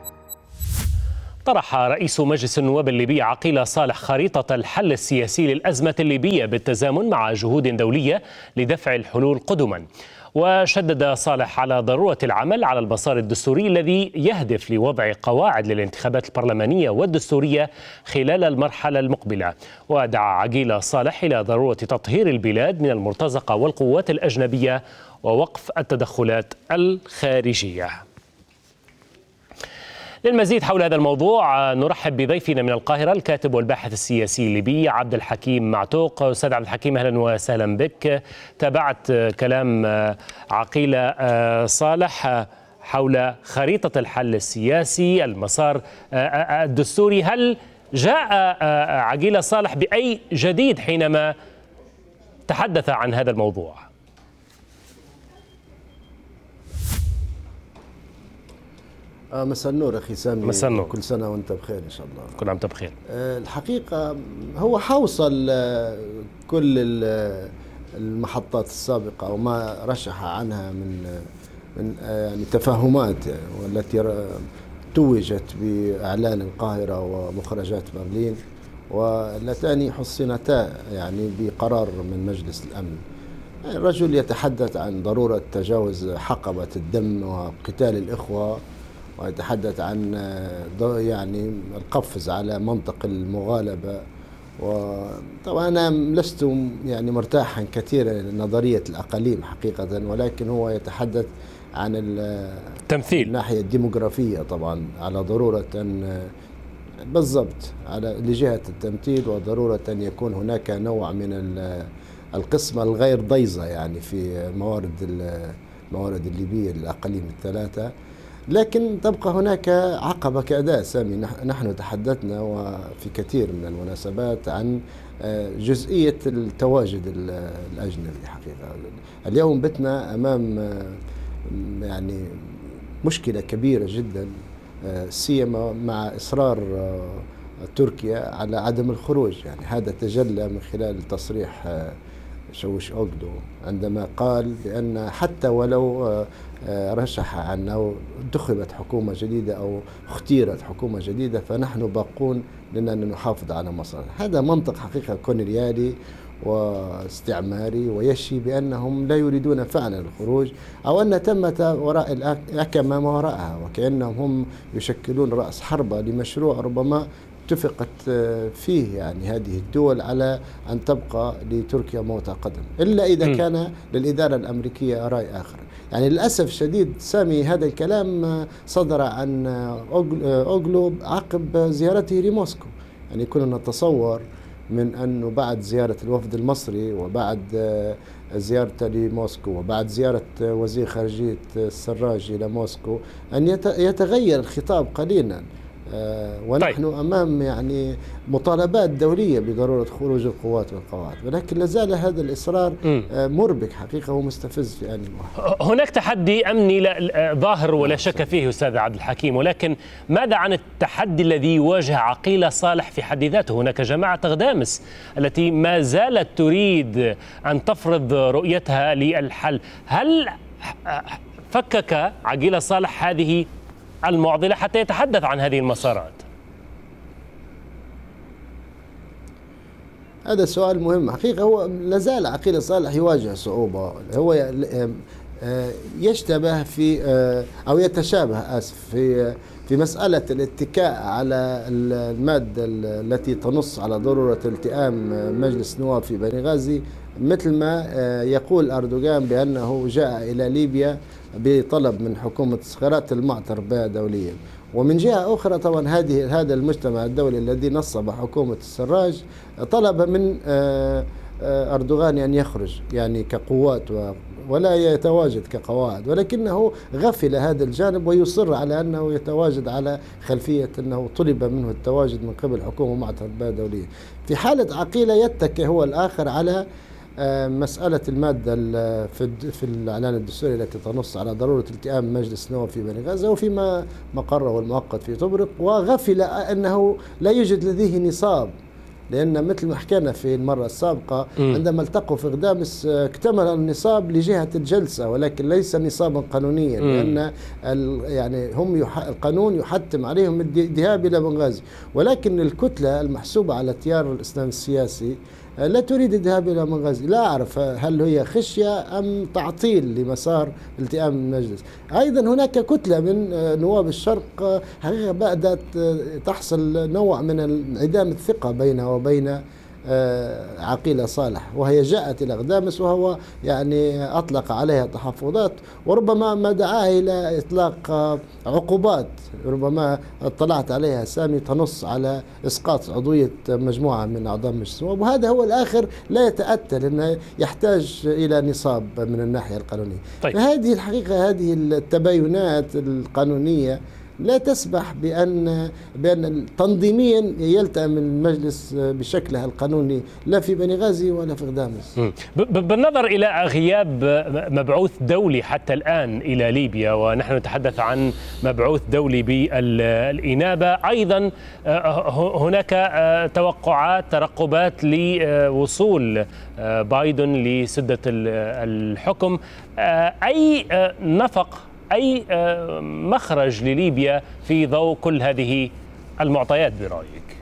طرح رئيس مجلس النواب الليبي عقيل صالح خريطة الحل السياسي للأزمة الليبية بالتزامن مع جهود دولية لدفع الحلول قدما. وشدد صالح على ضرورة العمل على المسار الدستوري الذي يهدف لوضع قواعد للانتخابات البرلمانية والدستورية خلال المرحلة المقبلة. ودعا عقيل صالح إلى ضرورة تطهير البلاد من المرتزقة والقوات الأجنبية ووقف التدخلات الخارجية. للمزيد حول هذا الموضوع نرحب بضيفنا من القاهرة الكاتب والباحث السياسي الليبي عبد الحكيم معتوق. أستاذ عبد الحكيم، أهلا وسهلا بك. تابعت كلام عقيل صالح حول خريطة الحل السياسي، المسار الدستوري. هل جاء عقيل صالح بأي جديد حينما تحدث عن هذا الموضوع؟ مساء النور أخي سامي. مساء النور. كل سنة وأنت بخير إن شاء الله. كل عام وأنت بخير. الحقيقة هو حوصل كل المحطات السابقة وما رشح عنها من يعني تفاهمات والتي توجت بإعلان القاهرة ومخرجات برلين، واللتان حصنتا يعني بقرار من مجلس الأمن. الرجل يتحدث عن ضرورة تجاوز حقبة الدم وقتال الإخوة، ويتحدث عن يعني القفز على منطق المغالبة. وطبعا أنا لست يعني مرتاحا كثيرا لنظرية الأقاليم حقيقة، ولكن هو يتحدث عن التمثيل، الناحية الديموغرافية طبعا، على ضرورة بالضبط على لجهة التمثيل، وضرورة أن يكون هناك نوع من القسمة الغير ضيزة يعني في الموارد الليبية للأقاليم الثلاثة. لكن تبقى هناك عقبة كأداء سامي. نحن تحدثنا وفي كثير من المناسبات عن جزئية التواجد الأجنبي. حقيقة اليوم بتنا أمام يعني مشكلة كبيرة جدا، سيما مع إصرار تركيا على عدم الخروج. يعني هذا تجلى من خلال تصريح شاوش أوغلو عندما قال بأن حتى ولو رشح عن أو انتخبت حكومة جديدة أو اختيرت حكومة جديدة فنحن باقون لأننا نحافظ على مصالحنا. هذا منطق حقيقة كولونيالي واستعماري، ويشي بأنهم لا يريدون فعلا الخروج، أو أن تمة وراء الأكمة ما وراءها، وكأنهم هم يشكلون رأس حربة لمشروع ربما اتفقت فيه يعني هذه الدول على أن تبقى لتركيا موطئ قدم، إلا إذا كان للإدارة الأمريكية رأي آخر. يعني للأسف الشديد سامي هذا الكلام صدر عن أوغلو عقب زيارته لموسكو. يعني كنا نتصور من أنه بعد زيارة الوفد المصري وبعد زيارته لموسكو وبعد زيارة وزير خارجية السراج إلى موسكو أن يتغير الخطاب قليلا. ونحن أمام يعني مطالبات دولية بضرورة خروج القوات والقواعد، ولكن لازال هذا الإصرار مربك حقيقة ومستفز في آن واحد. هناك تحدي أمني ظاهر ولا شك فيه أستاذ عبد الحكيم، ولكن ماذا عن التحدي الذي يواجه عقيل صالح في حد ذاته؟ هناك جماعة غدامس التي ما زالت تريد أن تفرض رؤيتها للحل. هل فكك عقيل صالح هذه المعضلة حتى يتحدث عن هذه المسارات؟ هذا سؤال مهم حقيقة. هو لازال عقيل صالح يواجه صعوبة. هو يشتبه في أو يتشابه في مسألة الاتكاء على المادة التي تنص على ضرورة التئام مجلس النواب في بنغازي، مثل ما يقول أردوغان بأنه جاء إلى ليبيا بطلب من حكومة صخرات المعتر بها دوليا. ومن جهة أخرى طبعا هذا المجتمع الدولي الذي نصب حكومة السراج طلب من أردوغان أن يخرج يعني كقوات ولا يتواجد كقواعد، ولكنه غفل هذا الجانب ويصر على أنه يتواجد على خلفية أنه طلب منه التواجد من قبل حكومة معتر بها دوليا. في حالة عقيلة يتكي هو الآخر على مسألة المادة في الإعلان الدستوري التي تنص على ضرورة التئام مجلس النواب في بنغازي وفيما مقره المؤقت في طبرق، وغفل أنه لا يوجد لديه نصاب لأن مثل ما حكينا في المرة السابقة عندما التقوا في غدامس اكتمل النصاب لجهة الجلسة، ولكن ليس نصابا قانونيا، لأن يعني هم القانون يحتم عليهم الذهاب إلى بنغازي، ولكن الكتلة المحسوبة على التيار الإسلامي السياسي لا تريد الذهاب إلى بنغازي. لا أعرف هل هي خشية أم تعطيل لمسار التئام المجلس. أيضا هناك كتلة من نواب الشرق حقيقة بدأت تحصل نوع من انعدام الثقة بينها وبين عقيلة صالح، وهي جاءت إلى غدامس وهو يعني أطلق عليها تحفظات، وربما ما دعاها إلى إطلاق عقوبات ربما اطلعت عليها سامي تنص على إسقاط عضوية مجموعة من أعضاء مجلس النواب، وهذا هو الآخر لا يتأتى لأنه يحتاج إلى نصاب من الناحية القانونية. طيب. فهذه الحقيقة هذه التباينات القانونية لا تسمح بأن تنظيميا يلتئم المجلس بشكله القانوني لا في بنغازي ولا في غدامس. بالنظر إلى غياب مبعوث دولي حتى الآن إلى ليبيا، ونحن نتحدث عن مبعوث دولي بالإنابة، أيضا هناك ترقبات لوصول بايدن لسدة الحكم، أي نفق أي مخرج لليبيا في ضوء كل هذه المعطيات برأيك؟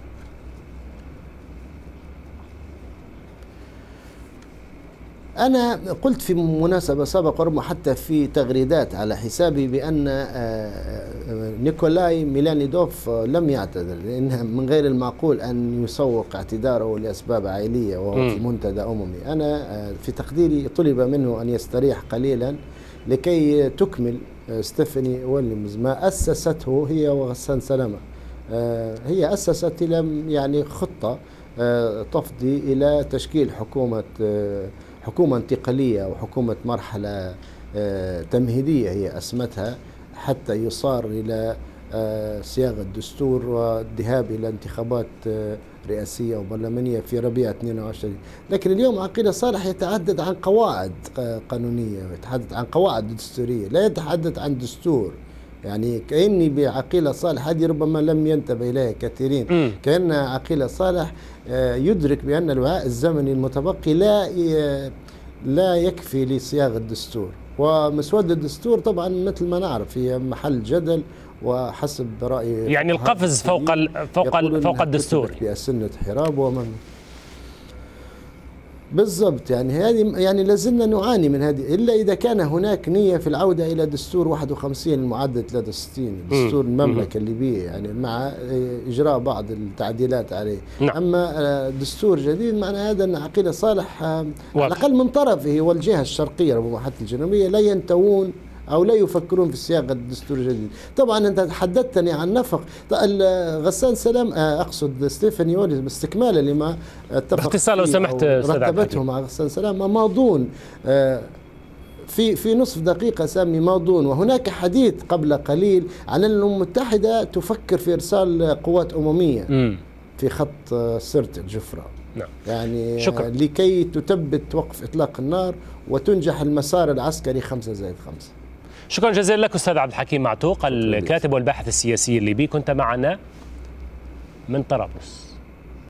أنا قلت في مناسبة سابقة وربما حتى في تغريدات على حسابي بأن نيكولاي ميلانيدوف لم يعتذر، لأنه من غير المعقول أن يسوق اعتذاره لأسباب عائلية وهو في منتدى أممي. أنا في تقديري طلب منه أن يستريح قليلا لكي تكمل ستيفاني ويليامز ما أسسته هي وغسان سلامة. هي أسست إلى يعني خطة تفضي إلى تشكيل حكومة انتقالية وحكومة مرحلة تمهيدية هي أسمتها، حتى يصار إلى صياغة دستور والذهاب إلى انتخابات رئاسية وبرلمانية في ربيع 22. لكن اليوم عقيلة صالح يتحدث عن قواعد قانونية ويتحدث عن قواعد دستورية، لا يتحدث عن دستور. يعني كأني بعقيلة صالح هذه ربما لم ينتبه إليها كثيرين، كأن عقيلة صالح يدرك بأن الوعاء الزمني المتبقي لا يكفي لصياغة الدستور، ومسودة الدستور طبعا مثل ما نعرف هي محل جدل، وحسب رأيي يعني القفز فوق الدستور بأسنة حراب ومن بالضبط. يعني هذه يعني لازلنا نعاني من هذه، إلا إذا كان هناك نية في العودة إلى دستور 51 المعدل 63 دستور المملكة الليبية، يعني مع إجراء بعض التعديلات عليه. نعم. أما دستور جديد معنى هذا أن عقيلة صالح على الأقل من طرفه والجهة الشرقية ربما حتى الجنوبية لا ينتوون أو لا يفكرون في صياغة الدستور الجديد. طبعا أنت حدثتني عن نفق غسان سلام، أقصد ستيفاني ويليامز استكمالا لما اتفق باختصار لو سمحت رتبته مع غسان سلام ماضون في نصف دقيقة سامي ماضون. وهناك حديث قبل قليل عن الأمم المتحدة تفكر في إرسال قوات أممية في خط سرت الجفرة. نعم. يعني شكرا. لكي تثبت وقف إطلاق النار وتنجح المسار العسكري 5+5. شكرا جزيلا لك أستاذ عبد الحكيم معتوق، الكاتب والباحث السياسي الليبي، كنت معنا من طرابلس.